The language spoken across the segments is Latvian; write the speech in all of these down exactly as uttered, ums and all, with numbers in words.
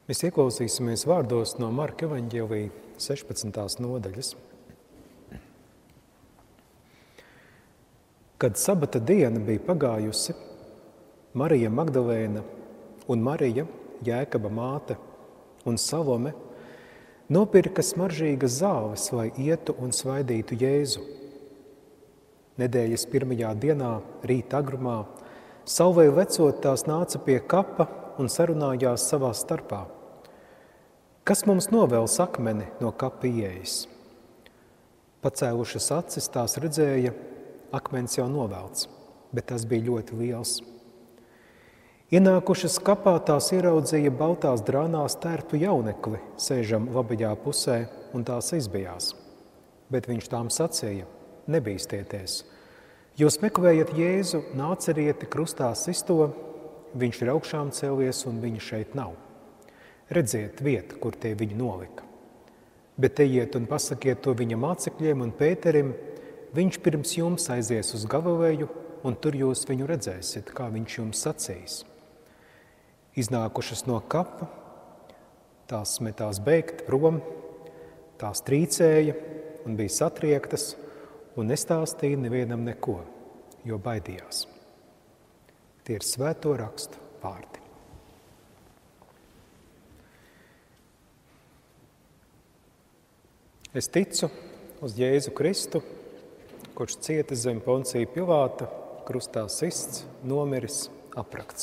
Mēs ieklausīsimies vārdos no Marka evaņģēlija sešpadsmitās nodaļas. Kad sabata diena bija pagājusi, Marija Magdalēna un Marija, Jēkaba māte un Salome nopirka smaržīgas zāles, lai ietu un svaidītu Jēzu. Nedēļas pirmajā dienā, rīta agrumā, saulei lecot, tās nāca pie kapa un sarunājās savā starpā. Kas mums novēls akmeni no kapa ieejas? Pacēlušas acis, tās redzēja, akmens jau novelts, bet tas bija ļoti liels. Ienākušas kapā, tās ieraudzīja baltās drānās tērptu jaunekli, sēžam labajā pusē, un tās izbijās. Bet viņš tām sacīja: nebīstieties, jūs meklējat Jēzu, Nācerieti, krustā sisto, viņš ir augšām cēlies un viņa šeit nav. Redziet vietu, kur tie viņu nolika. Bet ejiet un pasakiet to viņa mācekļiem un Pēterim, viņš pirms jums aizies uz Galileju, un tur jūs viņu redzēsiet, kā viņš jums sacīs. Iznākušas no kapa, tās metās bēgt prom, tās trīcēja un bija satriektas, un nestāstīja nevienam neko, jo baidījās. Tie ir svēto rakstu vārdi. Es ticu uz Jēzu Kristu, kurš cieta zem Poncija Pilāta, krustā sists, nomiris, aprakts.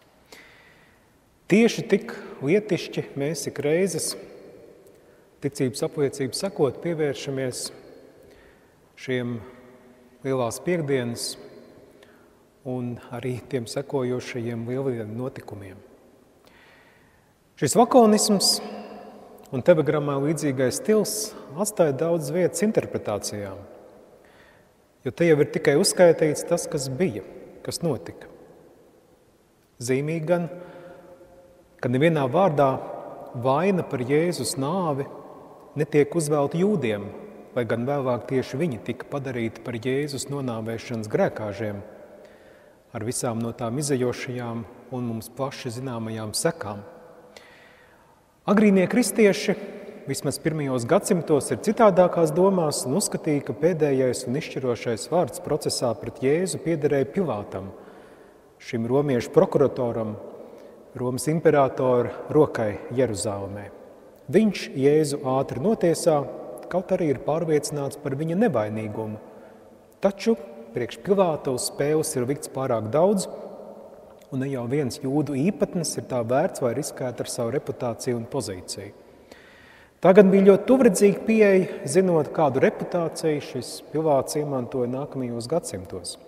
Tieši tik lietišķi mēs ik reizes, ticības apliecības sakot, pievēršamies šiem lielās piekdienas un arī tiem sekojošajiem lieliem notikumiem. Šis lakonisms un telegrammā līdzīgais stils atstāja daudz vietas interpretācijām, jo te jau ir tikai uzskaitīts tas, kas bija, kas notika. Zīmīgi gan, ka nevienā vārdā vaina par Jēzus nāvi netiek uzvelta jūdiem, lai gan vēlāk tieši viņi tika padarīti par Jēzus nonāvēšanas grēkāžiem, ar visām no tām izejošajām un mums plaši zināmajām sekām. Agrīnie kristieši, vismaz pirmajos gadsimtos, ir citādākās domās un uzskatīja, ka pēdējais un izšķirošais vārds procesā pret Jēzu piederēja Pilātam, šim romiešu prokuratoram, Romas imperatora rokai Jeruzālēmē. Viņš Jēzu ātri notiesā, kaut arī ir pārliecināts par viņa nevainīgumu. Taču priekš Pilāta uz spēles ir likts pārāk daudz, un ne jau viens jūdu īpatnis ir tā vērts vai riskēt ar savu reputāciju un pozīciju. Tā gan bija ļoti tuvredzīga pieeja, zinot, kādu reputāciju šis Pilāts iemantoja nākamajos gadsimtos.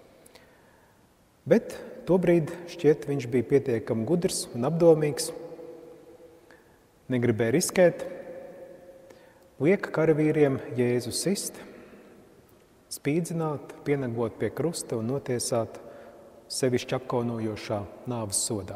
Bet tobrīd šķiet viņš bija pietiekami gudrs un apdomīgs, negribēja riskēt, lieka karavīriem Jēzu sist, spīdzināt, pienegot pie krusta un notiesāt sevišķi apkaunojošā nāves sodā.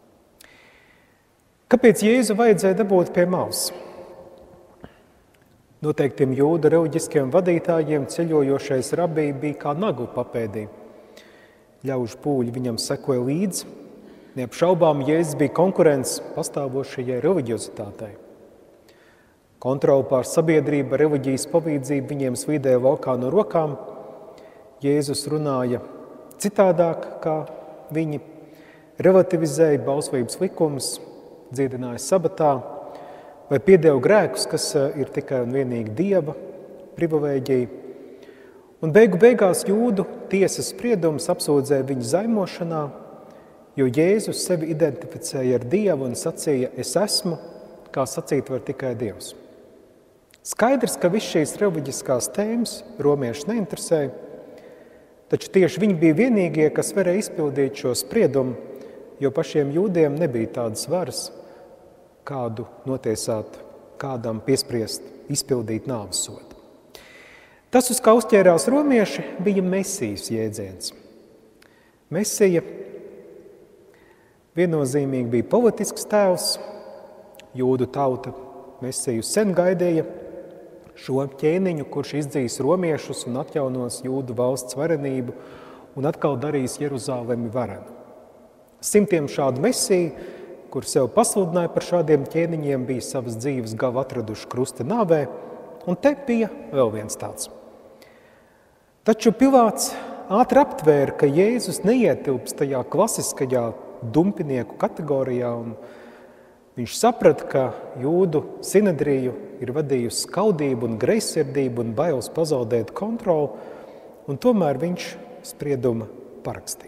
Kāpēc Jēzu vajadzēja dabūt pie malas? Noteiktiem jūdu reliģiskiem vadītājiem ceļojošais rabī bija kā nagla papēdī. Ļaužu pūļi viņam sekoja līdzi. Neapšaubām Jēzus bija konkurents pastāvošajai reliģiozitātei. Kontroli pār sabiedrību, reliģijas palīdzību viņiem slīdēja valkā no rokām. Jēzus runāja citādāk, kā viņi relativizēja bauslības likumus, dziedināja sabatā vai piedeva grēkus, kas ir tikai un vienīgi Dieva privileģija. Un beigu beigās jūdu tiesas spriedums apsūdzēja viņu zaimošanā, jo Jēzus sevi identificēja ar Dievu un sacīja: es esmu, kā sacīt var tikai Dievs. Skaidrs, ka viss šīs reliģiskās tēmas romiešus neinteresēja, taču tieši viņi bija vienīgie, kas varēja izpildīt šo spriedumu, jo pašiem jūdiem nebija tādas varas, kādu notiesāt, kādam piespriest, izpildīt nāves sodu. Tas, uz kā uzķērās romieši, bija Mesijas jēdziens. Mesija viennozīmīgi bija politisks tēvs, jūdu tauta Mesiju sen gaidīja, šo ķēniņu, kurš izdzīs romiešus un atjaunos jūdu valsts varenību un atkal darīs Jeruzālemi varenu. Simtiem šādu mesiju, kur sev pasludināja par šādiem ķēniņiem, bija savas dzīves gavu atraduši krusta nāvē, un te bija vēl viens tāds. Taču Pilāts ātri aptvēra, ka Jēzus neietilps tajā klasiskajā dumpinieku kategorijā, un viņš saprata, ka jūdu sinedriju ir vadījusi skaudību un greizsirdību un bailes pazaudēt kontroli, un tomēr viņš sprieduma parakstīja.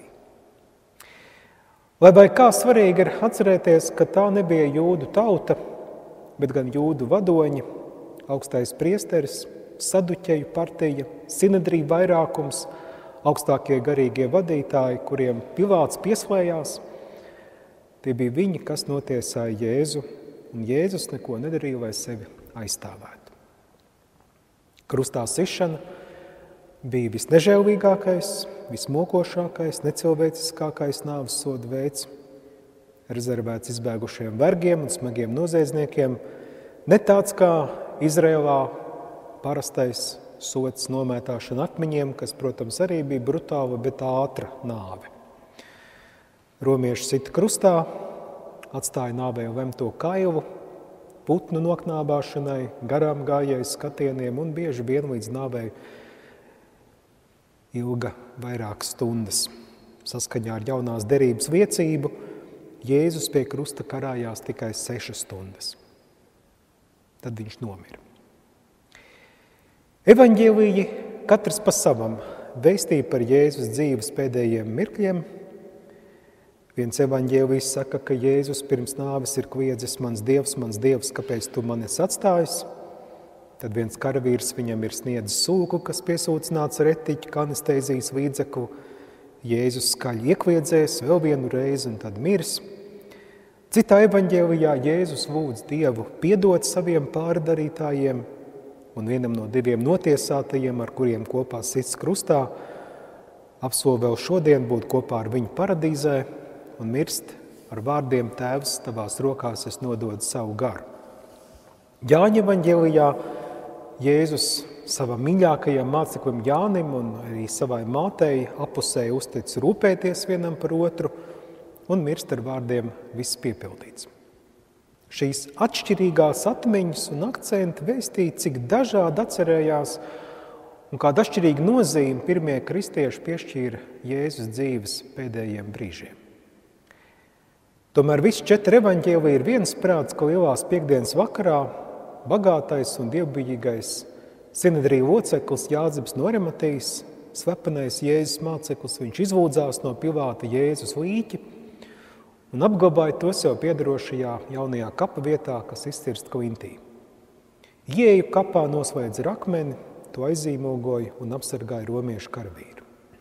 Lai vai kā svarīgi ir atcerēties, ka tā nebija jūdu tauta, bet gan jūdu vadoņi, augstais priesteris, saduķeju partija, sinedriju vairākums, augstākie garīgie vadītāji, kuriem Pilāts pieslējās. Tie bija viņi, kas notiesāja Jēzu, un Jēzus neko nedarīja, lai sevi aizstāvētu. Krustā sišana bija visnežēlīgākais, vismokošākais, necilvēciskākais nāves soda veids, rezervēts izbēgušiem vergiem un smagiem noziedzniekiem, ne tāds kā Izrēlā parastais sods nomētāšana akmeņiem, kas, protams, arī bija brutāla, bet ātra nāve. Romieši sita krustā, atstāja nāvē lemto kailu, putnu noknābāšanai, garām gājēju skatieniem un bieži vien līdz nāvei ilga vairākas stundas. Saskaņā ar jaunās derības liecību Jēzus pie krusta karājās tikai sešas stundas. Tad viņš nomira. Evaņģēliji katrs pa savam vēstīja par Jēzus dzīves pēdējiem mirkļiem. Viens evaņģēlijs saka, ka Jēzus pirms nāves ir kliedzis: mans Dievs, mans Dievs, kāpēc tu mani esi atstājis? Tad viens karavīrs viņam ir sniedzis sūku, kas piesūcināts ar etiķu, kā anestēzijas līdzekli. Jēzus skaļi iekliedzēs vēl vienu reizi un tad mirs. Citā evaņģēlijā Jēzus lūdz Dievu piedot saviem pārdarītājiem, un vienam no diviem notiesātajiem, ar kuriem kopā sits krustā, apsol vēl šodien būt kopā ar viņu paradīzē un mirst ar vārdiem: Tēvs, tavās rokās es nododu savu garu. Jāņa evaņģēlijā Jēzus savam mīļākajam māceklim Jānim un arī savai mātei apusēji uztic rūpēties vienam par otru un mirst ar vārdiem: viss piepildīts. Šīs atšķirīgās atmiņas un akcenti vēstīja, cik dažādi atcerējās un kāda atšķirīga nozīme pirmie kristieši piešķīra Jēzus dzīves pēdējiem brīžiem. Tomēr visi četri evaņģēliji ir viensprāts, ka lielās piekdienas vakarā bagātais un dievbijīgais sinedriju loceklis Jāzeps no Arimatijas, slepenais Jēzus māceklis, viņš izlūdzās no Pilāta Jēzus līķi un apglabāja to sev piederošajā jaunajā kapa vietā, kas izcirst klintī. Ieeju kapā noslēdza ar akmeni, to aizīmogoja un apsargāja romiešu karavīru.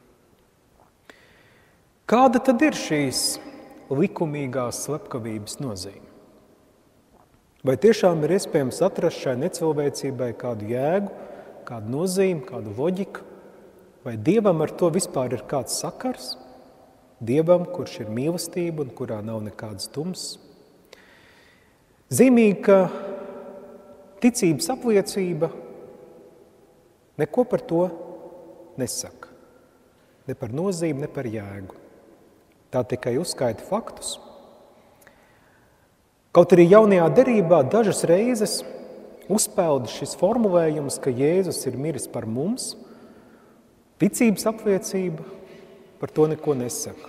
Kāda tad ir šīs likumīgās slepkavības nozīme? Vai tiešām ir iespējams atrast šai necilvēcībai kādu jēgu, kādu nozīmi, kādu loģiku? Vai Dievam ar to vispār ir kāds sakars? Dievam, kurš ir mīlestība un kurā nav nekādas tumsas? Zīmīgi, ka ticības apliecība neko par to nesaka. Ne par nozīmi, ne par jēgu. Tā tikai uzskaita faktus. Kaut arī jaunajā derībā dažas reizes uzpelda šis formulējums, ka Jēzus ir miris par mums, ticības apliecība par to neko nesaka.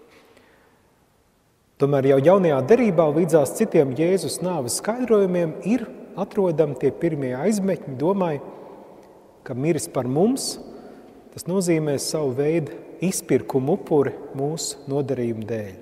Tomēr jau jaunajā derībā līdzās citiem Jēzus nāves skaidrojumiem ir atrodami tie pirmie aizmetņi domai, ka miris par mums, tas nozīmē savu veidu izpirkumu upuri mūsu nodarījumu dēļ.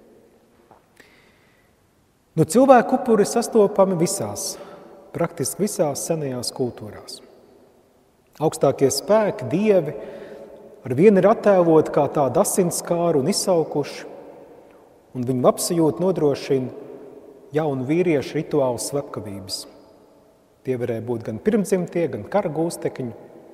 Nu, cilvēku upuri sastopami visās, praktiski visās senajās kultūrās. Augstākie spēki, dievi, ar vienu ir attēloti kā tādi asinskāri un izsaukuši, un viņu labsajūtu nodrošina jaunu vīriešu rituālu slepkavības. Tie varēja būt gan pirmdzimtie, gan kara gūstekņi.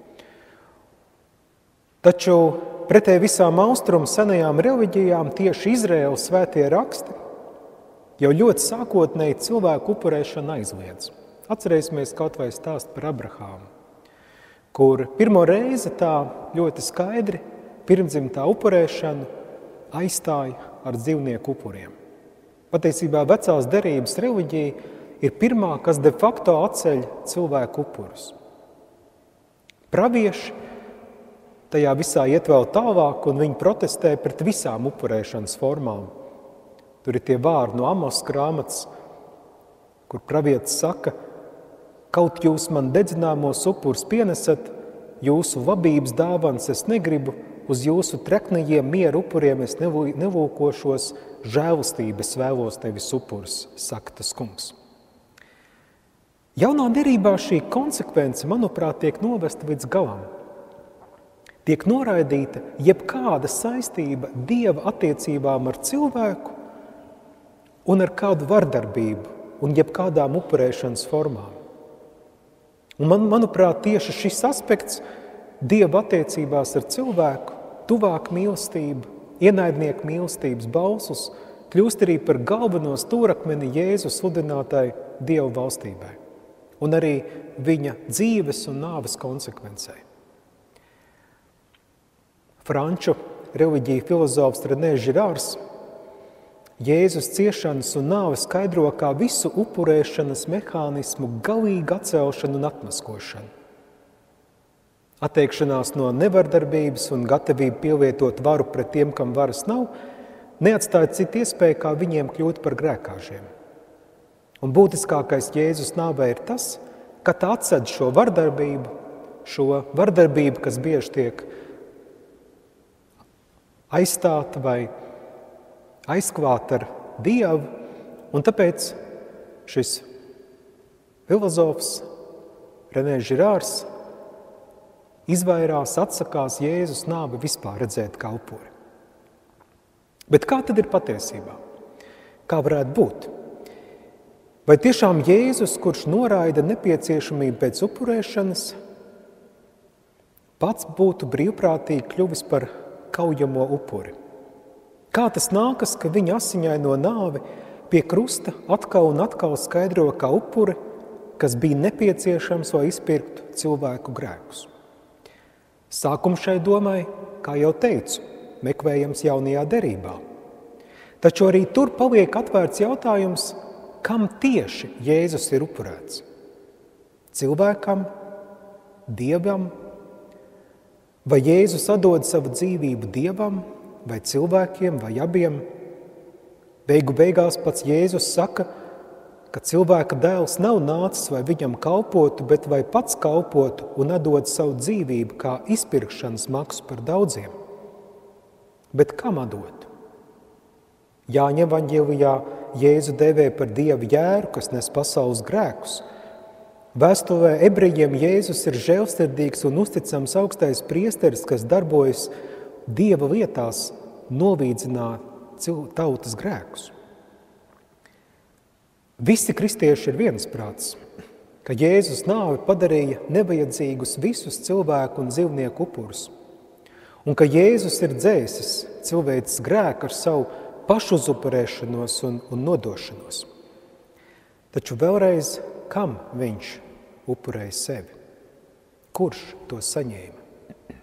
Taču pretēji visām austrumu senajām reliģijām tieši Izraēlas svētie raksti jau ļoti sākotnēji cilvēku upurēšanu aizliedz. Atcerēsimies kaut vai stāstu par Abrahāmu, kur pirmo reizi tā ļoti skaidri pirmdzimtā upurēšanu aizstāja ar dzīvnieku upuriem. Patiesībā vecās derības reliģija ir pirmā, kas de facto atceļ cilvēku upurus. Pravieši tajā visā iet vēl tālāk, un viņi protestē pret visām upurēšanas formām. Tur ir tie vārdi no Amos grāmatas, kur pravietis saka, kaut jūs man dedzināmos upurus pienesat, jūsu labības dāvanas es negribu, uz jūsu treknajiem mieru upuriem es nelūkošos, žēlastības vēlos nevis upurus, saka tas kungs. Jaunā derībā šī konsekvence, manuprāt, tiek novesta līdz galam. Tiek noraidīta jebkāda saistība Dieva attiecībām ar cilvēku un ar kādu vardarbību un jebkādām upurēšanas formām. Un man, manuprāt, tieši šis aspekts Dieva attiecībās ar cilvēku, tuvāk mīlestība, ienaidnieku mīlestības balsus, kļūst arī par galveno stūrakmeni Jēzus sludinātai Dieva valstībai un arī viņa dzīves un nāves konsekvencei. Franču reliģija filozofs Renē Žirārs Jēzus ciešanas un nāves skaidro kā visu upurēšanas mehānismu galīgu atcelšanu un atmaskošanu. Atteikšanās no nevardarbības un gatavība pielietot varu pret tiem, kam varas nav, neatstāja citu iespēju, kā viņiem kļūt par grēkāžiem. Un būtiskākais Jēzus nāvē ir tas, ka tā atsedz šo vardarbību, šo vardarbību, kas bieži tiek aizstāta vai aizklāta ar Dievu, un tāpēc šis filozofs Renē Žirārs izvairās, atsakās Jēzus nāvi vispār redzēt kā upuri. Bet kā tad ir patiesībā? Kā varētu būt? Vai tiešām Jēzus, kurš noraida nepieciešamību pēc upurēšanas, pats būtu brīvprātīgi kļuvis par kaujamo upuri? Kā tas nākas, ka viņa asiņaino nāvi pie krusta atkal un atkal skaidro kā upuri, kas bija nepieciešams, lai izpirktu cilvēku grēkus? Sākums šai domai, kā jau teicu, meklējams jaunajā derībā. Taču arī tur paliek atvērts jautājums, kam tieši Jēzus ir upurēts? Cilvēkam, Dievam? Vai Jēzus atdod savu dzīvību Dievam, vai cilvēkiem, vai abiem? Beigu beigās pats Jēzus saka, ka cilvēka dēls nav nācis, vai viņam kalpotu, bet vai pats kalpotu un atdod savu dzīvību kā izpirkšanas maksu par daudziem. Bet kam atdot? Jāņa evaņģēlijā Jēzu dēvē par Dieva jēru, kas nes pasaules grēkus. Vēstulē ebrejiem Jēzus ir žēlsirdīgs un uzticams augstais priesteris, kas darbojas Dieva lietās novīdzināt tautas grēkus. Visi kristieši ir viensprāts, ka Jēzus nāve padarīja nevajadzīgus visus cilvēku un dzīvnieku upurus, un ka Jēzus ir dzēsis cilvēces grēku ar savu pašuzupurēšanos un, un nodošanos. Taču vēlreiz, kam viņš upurēja sevi? Kurš to saņēma?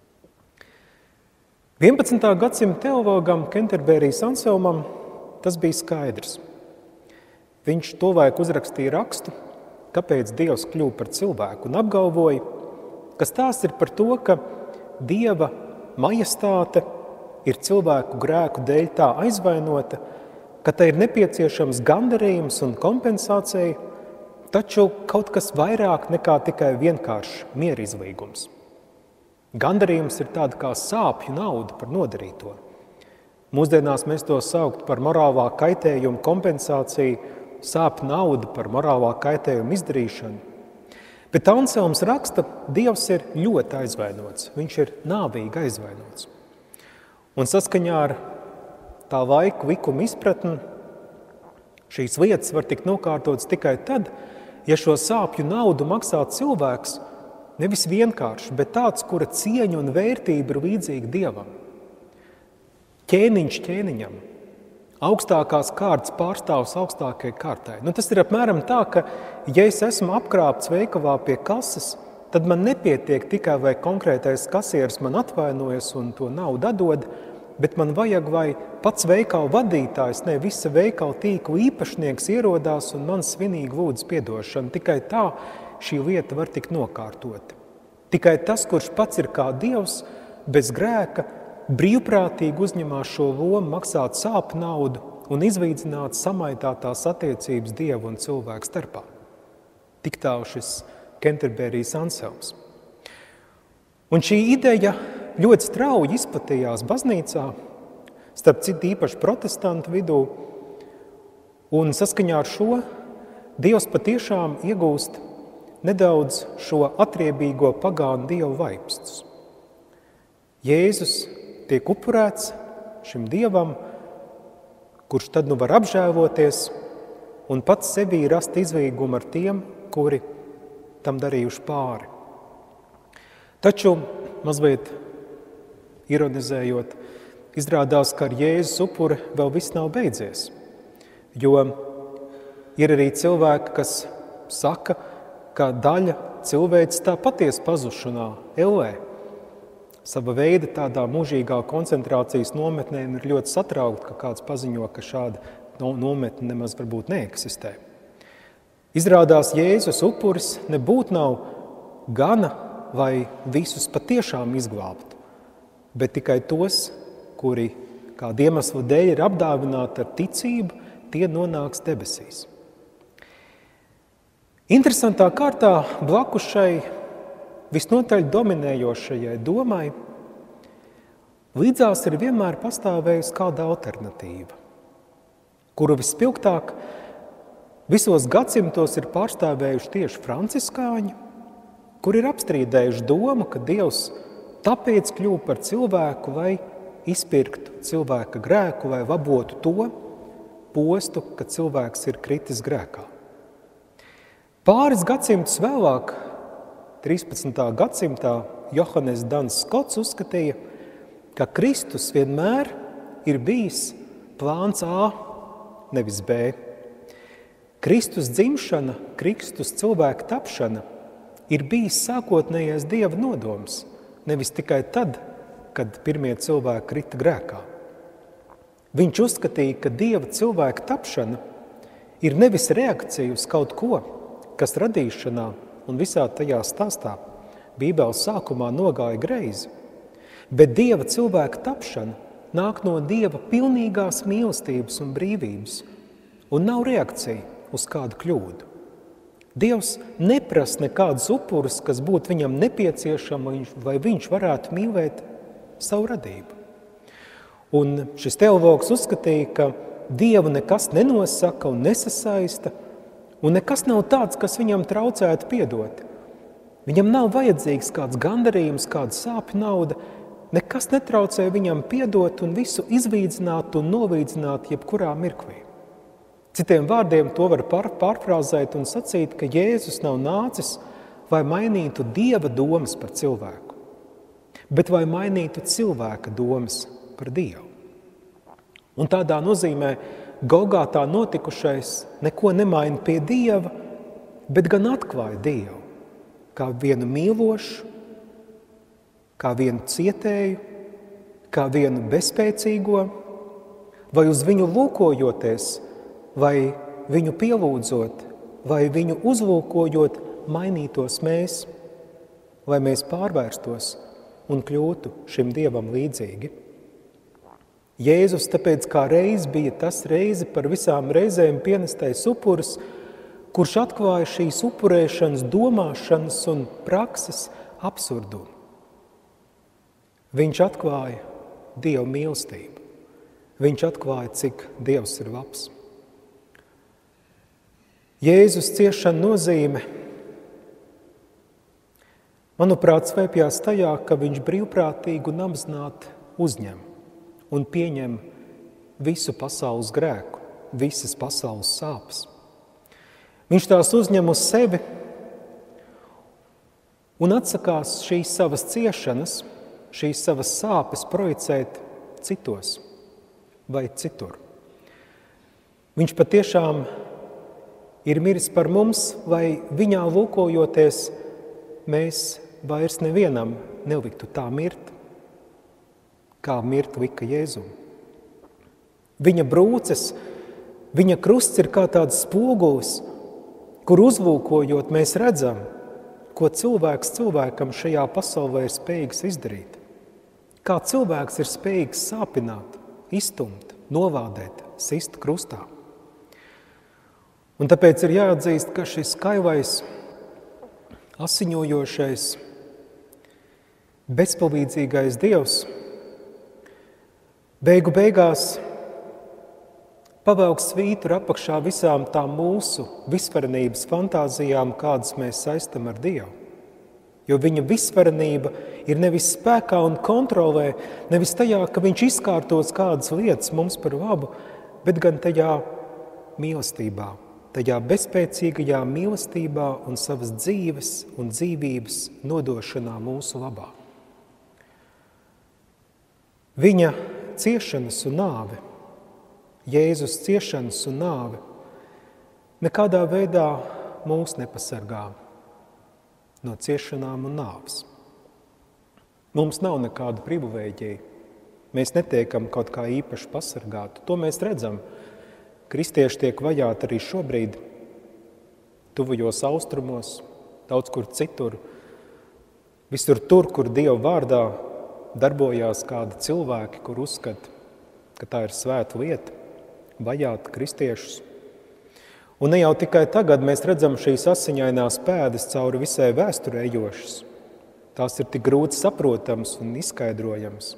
vienpadsmitā gadsimta teologam Kenterberijas Anselmam tas bija skaidrs. Viņš tolaik uzrakstīja rakstu, kāpēc Dievs kļuva par cilvēku, un apgalvoja, ka stāsts ir par to, ka Dieva majestāte ir cilvēku grēku dēļ tā aizvainota, ka tai ir nepieciešams gandarījums un kompensācija, taču kaut kas vairāk nekā tikai vienkārši mierizlīgums. Gandarījums ir tāda kā sāpju nauda par nodarīto. Mūsdienās mēs to saukt par morālā kaitējuma kompensāciju, sāpju nauda par morālā kaitējuma izdarīšanu. Bet Anselms raksta, Dievs ir ļoti aizvainots, viņš ir nāvīgi aizvainots. Un saskaņā ar tā laiku likuma izpratni šīs lietas var tikt nokārtotas tikai tad, ja šo sāpju naudu maksā cilvēks nevis vienkārši, bet tāds, kura cieņa un vērtība ir līdzīga Dievam. Ķēniņš ķēniņam, augstākās kārtas pārstāvs augstākajai kārtai. Nu, tas ir apmēram tā, ka, ja es esmu apkrāpts veikalā pie kases, tad man nepietiek tikai, vai konkrētais kasieris man atvainojas un to naudu atdod, bet man vajag, vai pats veikala vadītājs, ne visa veikala tīkla īpašnieks ierodās un man svinīgi lūdz piedošanu. Tikai tā šī lieta var tikt nokārtota. Tikai tas, kurš pats ir kā Dievs, bez grēka, brīvprātīgi uzņemās šo lomu, maksāt sāp naudu un izlīdzināt samaitātās attiecības Dievu un cilvēku starpā. Tik tālu šis Kenterberijas Anselms. Un šī ideja ļoti strauji izplatījās baznīcā, starp citu īpaši protestantu vidū, un saskaņā ar šo Dievs patiešām iegūst nedaudz šo atriebīgo pagānu dievu vaipstus. Jēzus tiek upurēts šim dievam, kurš tad nu var apžēloties un pats sevī rast izlīgumu ar tiem, kuri tam darījuši pāri. Taču, mazliet ironizējot, izrādās, ka ar Jēzus upuri vēl viss nav beidzies. Jo ir arī cilvēki, kas saka, ka daļa cilvēks tā patiesi pazušanā, ellē. Sava veida tādā mūžīgā koncentrācijas nometnē ir ļoti satraukti, ka kāds paziņo, ka šāda nometne nemaz varbūt neeksistē. Izrādās Jēzus upuris nebūtu nav gana, lai visus patiešām izglābtu, bet tikai tos, kuri kādu iemeslu dēļ ir apdāvināti ar ticību, tie nonāks debesīs. Interesantā kārtā blakus šai visnotaļ dominējošajai domai līdzās ir vienmēr pastāvējusi kāda alternatīva, kuru vispilgtāk visos gadsimtos ir pārstāvējuši tieši franciskāņi, kur ir apstrīdējuši domu, ka Dievs tāpēc kļuva par cilvēku, lai izpirktu cilvēka grēku, lai labotu to postu, ka cilvēks ir kritis grēkā. Pāris gadsimtus vēlāk, trīspadsmitā gadsimtā, Johannes Dans Skots uzskatīja, ka Kristus vienmēr ir bijis plāns A, nevis B. Kristus dzimšana, Kristus cilvēka tapšana ir bijis sākotnējais Dieva nodoms, nevis tikai tad, kad pirmie cilvēki krita grēkā. Viņš uzskatīja, ka Dieva cilvēka tapšana ir nevis reakcija uz kaut ko, kas radīšanā un visā tajā stāstā Bībeles sākumā nogāja greizi, bet Dieva cilvēka tapšana nāk no Dieva pilnīgās mīlestības un brīvības un nav reakcija uz kādu kļūdu. Dievs neprasa nekādus upurus, kas būtu viņam nepieciešama, vai viņš varētu mīlēt savu radību. Un šis teologs uzskatīja, ka Dievu nekas nenosaka un nesasaista, un nekas nav tāds, kas viņam traucētu piedot. Viņam nav vajadzīgs kāds gandarījums, kāda sāpju nauda, nekas netraucē viņam piedot un visu izlīdzināt un novīdzināt jebkurā mirklī. Citiem vārdiem to var pār, pārfrāzēt un sacīt, ka Jēzus nav nācis, lai mainītu Dieva domas par cilvēku, bet lai mainītu cilvēka domas par Dievu. Un tādā nozīmē Golgātā notikušais neko nemaina pie Dieva, bet gan atklāja Dievu kā vienu mīlošu, kā vienu cietēju, kā vienu bezspēcīgo, vai uz viņu lūkojoties, vai viņu pielūdzot, vai viņu uzlūkojot, mainītos mēs, lai mēs pārvērstos un kļūtu šim Dievam līdzīgi. Jēzus tāpēc kā reiz bija tas reizi par visām reizēm pienestais upuris, kurš atklāja šīs upurēšanas, domāšanas un prakses absurdumu. Viņš atklāja Dieva mīlestību. Viņš atklāja, cik Dievs ir labs. Jēzus ciešana nozīme, manuprāt, svēpjās tajā, ka viņš brīvprātīgi un apzināti uzņem un pieņem visu pasaules grēku, visas pasaules sāpes. Viņš tās uzņem uz sevi un atsakās šīs savas ciešanas, šīs savas sāpes projicēt citos vai citur. Viņš patiešām ir miris par mums, lai viņā lūkojoties mēs vairs nevienam neliktu tā mirt, kā mirt lika Jēzum. Viņa brūces, viņa krusts ir kā tāds spogulis, kur uzlūkojot mēs redzam, ko cilvēks cilvēkam šajā pasaulē ir spējīgs izdarīt. Kā cilvēks ir spējīgs sāpināt, izstumt, novādēt, sist krustā. Un tāpēc ir jāatzīst, ka šis kaivais, asiņojošais, bezpalīdzīgais Dievs beigu beigās pavelk svītru apakšā visām tām mūsu visvarenības fantāzijām, kādas mēs saistam ar Dievu. Jo viņa visvarenība ir nevis spēkā un kontrolē, nevis tajā, ka viņš izkārtos kādas lietas mums par labu, bet gan tajā mīlestībā, tajā bezspēcīgajā mīlestībā un savas dzīves un dzīvības nodošanā mūsu labā. Viņa ciešanas un nāve, Jēzus ciešanas un nāve, nekādā veidā mūs nepasargā no ciešanām un nāves. Mums nav nekāda privileģija. Mēs netiekam kaut kā īpaši pasargāti. To mēs redzam. Kristieši tiek vajāti arī šobrīd, tuvajos austrumos, daudz kur citur. Visur tur, kur Dieva vārdā darbojās kādi cilvēki, kur uzskata, ka tā ir svēta lieta, vajāt kristiešus. Un ne jau tikai tagad mēs redzam šīs asiņainās pēdas cauri visai vēsturē ejošas. Tās ir tik grūti saprotams un izskaidrojams.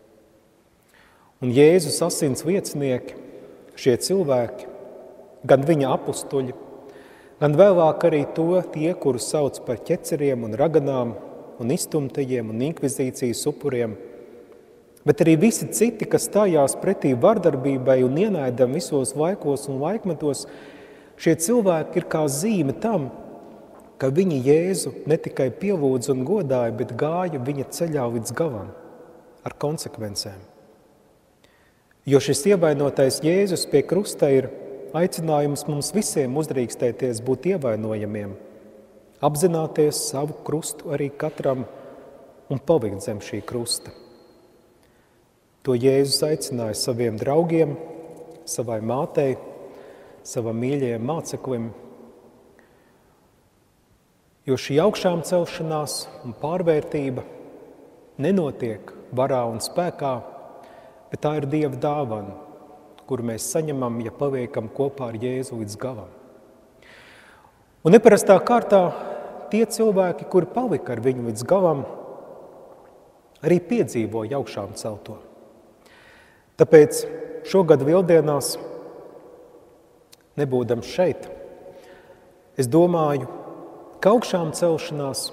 Un Jēzus asins liecinieki, šie cilvēki, gan viņa apustuļi, gan vēlāk arī to tie, kurus sauc par ķeceriem un raganām un izstumtajiem un inkvizīcijas upuriem, bet arī visi citi, kas stājās pretī vardarbībai un ienaidam visos laikos un laikmetos, šie cilvēki ir kā zīme tam, ka viņi Jēzu ne tikai pielūdz un godāja, bet gāja viņa ceļā līdz galam ar konsekvencēm. Jo šis ievainotais Jēzus pie krusta ir aicinājums mums visiem uzdrīkstēties būt ievainojamiem, apzināties savu krustu arī katram un palikt zem šī krusta. To Jēzus aicināja saviem draugiem, savai mātei, savam mīļajam māceklim, jo šī augšām celšanās un pārvērtība nenotiek varā un spēkā, bet tā ir Dieva dāvana, kuru mēs saņemam, ja paliekam kopā ar Jēzu līdz galam. Un neparastā kārtā tie cilvēki, kuri palika ar viņu līdz galam, arī piedzīvoja augšām celto. Tāpēc šogad Lieldienās, nebūdams šeit, es domāju, ka augšām celšanās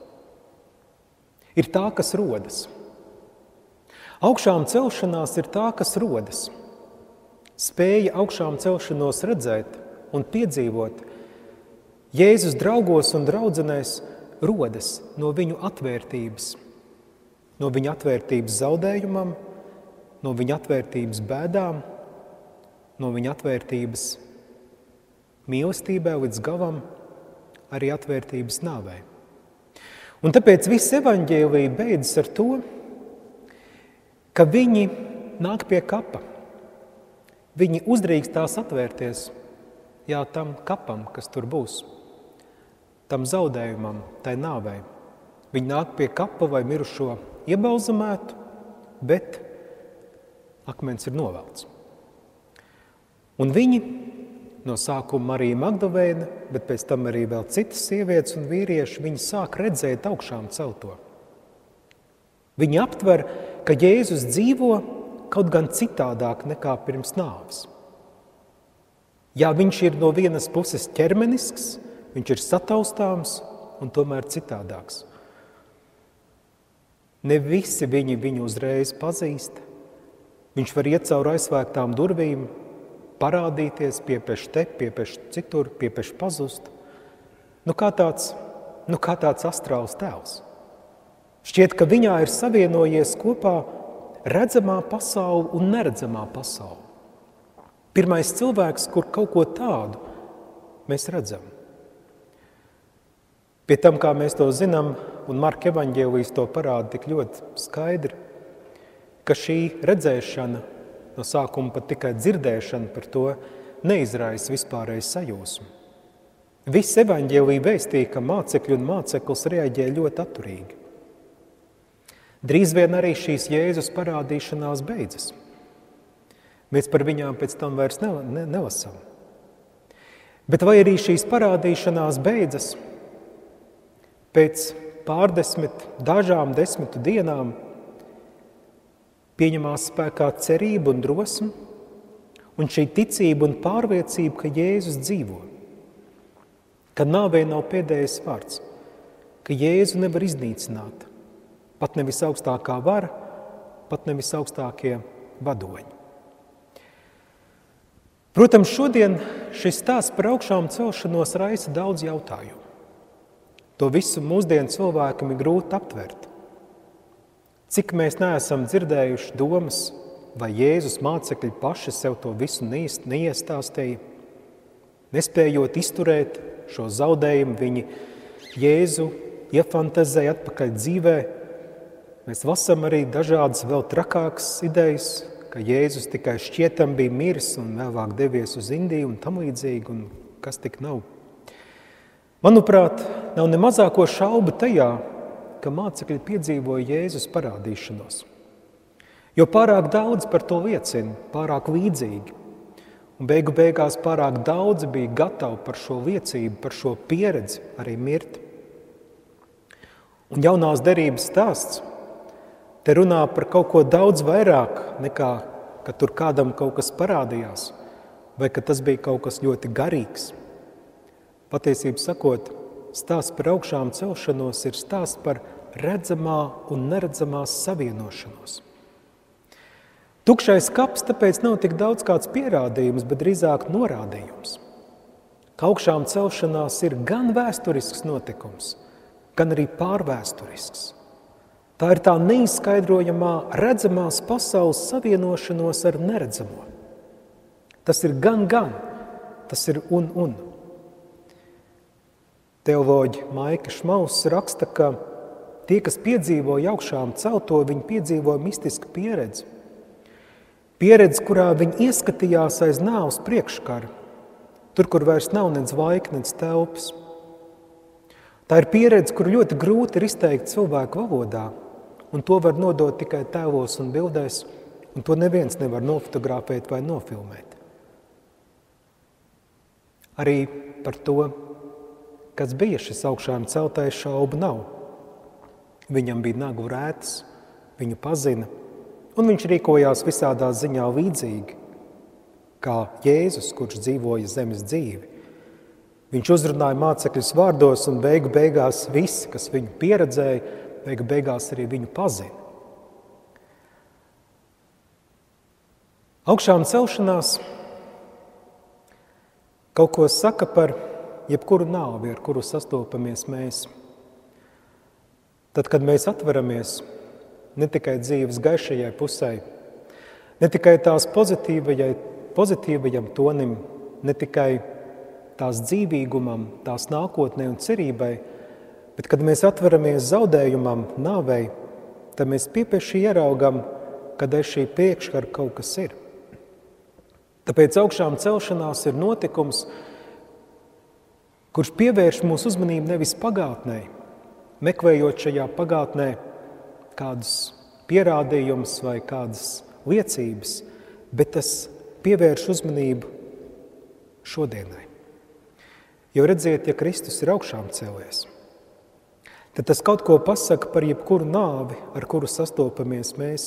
ir tā, kas rodas. Augšām celšanās ir tā, kas rodas. Spēja augšām celšanos redzēt un piedzīvot Jēzus draugos un draudzenēs rodas no viņu atvērtības, no viņa atvērtības zaudējumam, no viņa atvērtības bēdām, no viņa atvērtības mīlestībai līdz galam, arī atvērtības nāvei. Un tāpēc viss evaņģēlija beidzas ar to, ka viņi nāk pie kapa. Viņi uzdrīkstās atvērties, jā, tam kapam, kas tur būs, tam zaudējumam, tai nāvei. Viņi nāk pie kapa, lai mirušo iebalzamētu, bet akmens ir novelts. Un viņi, no sākuma Marija Magdalēna, bet pēc tam arī vēl citas sievietes un vīrieši, viņi sāk redzēt augšām celto. Viņi aptver, ka Jēzus dzīvo kaut gan citādāk nekā pirms nāves. Jā, viņš ir no vienas puses ķermenisks, viņš ir sataustāms un tomēr citādāks. Ne visi viņi viņu uzreiz pazīst. Viņš var iet cauri aizslēgtām durvīm, parādīties, piepeš te, piepeš citur, piepeš pazust. Nu kā tāds, nu kā tāds astrāls tēls. Šķiet, ka viņā ir savienojies kopā redzamā pasaule un neredzamā pasaule. Pirmais cilvēks, kur kaut ko tādu mēs redzam. Pie tam, kā mēs to zinām, un Marka evaņģēlijs to parāda tik ļoti skaidri, ka šī redzēšana, no sākuma pat tikai dzirdēšana par to, neizraisa vispārēju sajūsmu. Viss evaņģēlija vēstīja, ka mācekļi un māceklis reaģē ļoti atturīgi. Drīz vien arī šīs Jēzus parādīšanās beidzas. Mēs par viņām pēc tam vairs nelasām. Bet vai arī šīs parādīšanās beidzas pēc pārdesmit, dažām desmitu dienām pieņemās spēkā cerība un drosme, un šī ticība un pārliecība, ka Jēzus dzīvo, ka nāvei nav pēdējais vārds, ka Jēzu nevar iznīcināt, pat nevis augstākā vara, pat nevis augstākie vadoņi. Protams, šodien šis stāsts par augšām celšanos raisa daudz jautājumu. To visu mūsdienu cilvēkam ir grūti aptvert. Cik mēs neesam dzirdējuši domas, vai Jēzus mācekļi paši sev to visu neiestāstīja, nespējot izturēt šo zaudējumu, viņi Jēzu iefantazēja atpakaļ dzīvē. Mēs lasām arī dažādas vēl trakākas idejas, ka Jēzus tikai šķietam bija miris un vēlāk devies uz Indiju un tam līdzīgi, un kas tik nav. Manuprāt, nav ne mazāko šaubu tajā, ka mācekļi piedzīvoja Jēzus parādīšanos. Jo pārāk daudz par to liecina, pārāk līdzīgi. Un beigu beigās pārāk daudzi bija gatavi par šo liecību, par šo pieredzi arī mirt. Un jaunās derības stāsts te runā par kaut ko daudz vairāk nekā, ka tur kādam kaut kas parādījās, vai ka tas bija kaut kas ļoti garīgs. Patiesību sakot, stāsts par augšām celšanos ir stāsts par redzamā un neredzamās savienošanos. Tukšais kaps tāpēc nav tik daudz kāds pierādījums, bet drīzāk norādījums. Ka augšām celšanās ir gan vēsturisks notikums, gan arī pārvēsturisks. Tā ir tā neizskaidrojamā redzamās pasaules savienošanos ar neredzamo. Tas ir gan, gan, tas ir un, un. Teoloģi Maika Šmauss raksta, ka tie, kas piedzīvoja augšām celto, viņi piedzīvoja mistisku pieredzi. Pieredzi, kurā viņi ieskatījās aiz nāves priekškara, tur, kur vairs nav nec laika, nec telpas. Tā ir pieredze, kur ļoti grūti ir izteikt cilvēku valodā, un to var nodot tikai tēlos un bildēs, un to neviens nevar nofotografēt vai nofilmēt. Arī par to, kas bija šis augšām celtais, šaubu nav. Viņam bija nagu rētas, viņu pazina, un viņš rīkojās visādā ziņā līdzīgi, kā Jēzus, kurš dzīvoja zemes dzīvi. Viņš uzrunāja mācekļus vārdos, un beigu beigās visi, kas viņu pieredzēja, beigu beigās arī viņu pazina. Augšām celšanās kaut ko saka par jebkuru nāvi, ar kuru sastopamies mēs. Tad, kad mēs atveramies ne tikai dzīves gaišajai pusē, ne tikai tās pozitīvajai, pozitīvajam tonim, ne tikai tās dzīvīgumam, tās nākotnē un cerībai, bet kad mēs atveramies zaudējumam, nāvei, tad mēs piepieši ieraugam, kad aiz šī priekškara kaut kas ir. Tāpēc augšām celšanās ir notikums, kurš pievērš mūsu uzmanību nevis pagātnē, meklējot šajā pagātnē kādus pierādījumus vai kādas liecības, bet tas pievērš uzmanību šodienai. Jo redziet, ja Kristus ir augšām cēlies, tad tas kaut ko pasaka par jebkuru nāvi, ar kuru sastopamies mēs.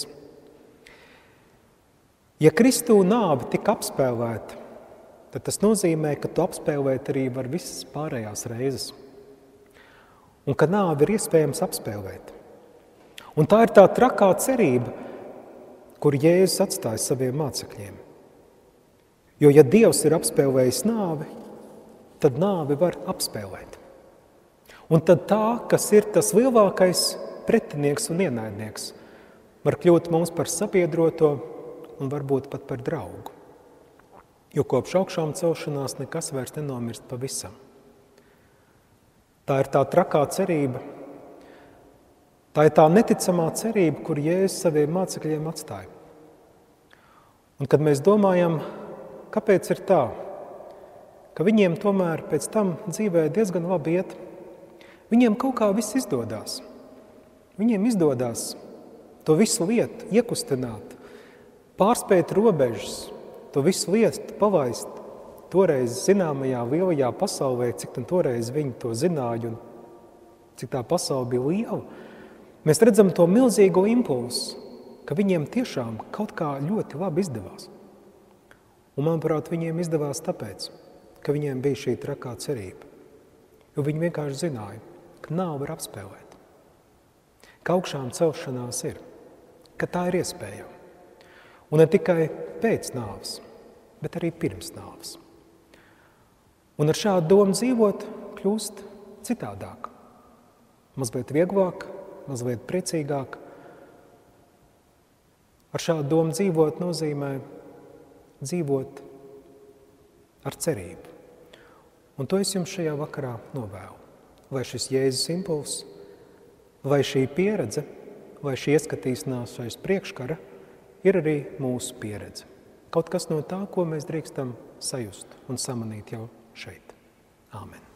Ja Kristū nāve tika apspēlēta, tad tas nozīmē, ka tu apspēlēt arī var visas pārējās reizes. Un ka nāvi ir iespējams apspēlēt. Un tā ir tā trakā cerība, kur Jēzus atstāja saviem mācekļiem. Jo ja Dievs ir apspēlējis nāvi, tad nāvi var apspēlēt. Un tad tā, kas ir tas lielākais pretinieks un ienaidnieks, var kļūt mums par sabiedroto un varbūt pat par draugu. Jo kopš augšām celšanās nekas vairs nenomirst pavisam. Tā ir tā trakā cerība, Tā ir tā neticamā cerība, kur Jēzus saviem mācekļiem atstāja. Un kad mēs domājam, kāpēc ir tā, ka viņiem tomēr pēc tam dzīvē diezgan labi iet, viņiem kaut kā viss izdodās. Viņiem izdodās to visu lietu, iekustināt, pārspēt robežas, to visu lietu palaist toreiz zināmajā lielajā pasaulē, cik tam toreiz viņi to zināja un cik tā pasaule bija liela. Mēs redzam to milzīgo impulsu, ka viņiem tiešām kaut kā ļoti labi izdevās. Un, manuprāt, viņiem izdevās tāpēc, ka viņiem bija šī trakā cerība. Jo viņi vienkārši zināja, ka nāve var apspēlēt, ka augšām celšanās ir, ka tā ir iespējama. Un ne tikai pēc nāves, bet arī pirms nāves. Un ar šādu domu dzīvot kļūst citādāk. Mazliet vieglāk, mazliet priecīgāk. Ar šādu domu dzīvot nozīmē dzīvot ar cerību. Un to es jums šajā vakarā novēlu. Lai šis Jēzus impulss, vai šī pieredze, vai šī ieskatīšanās aiz priekškara ir arī mūsu pieredze. Kaut kas no tā, ko mēs drīkstam sajust un samanīt jau šeit. Āmen.